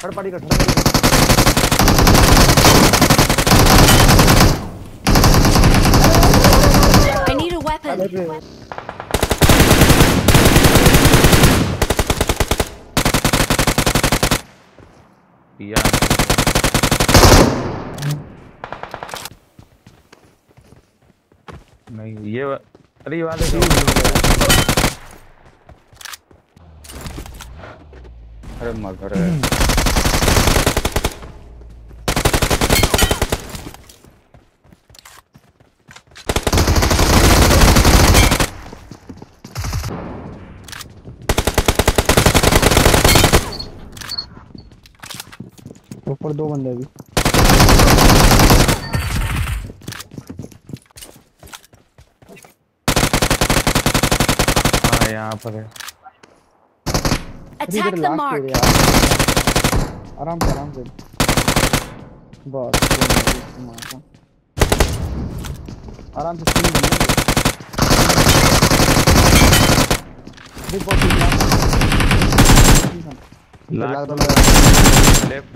Third party का I need a weapon. नहीं ये अरे ये वाले अरे मगर ऊपर दो बंदे अभी हाँ यहाँ पर है Attack the mark. आराम से बस आराम से लेफ्ट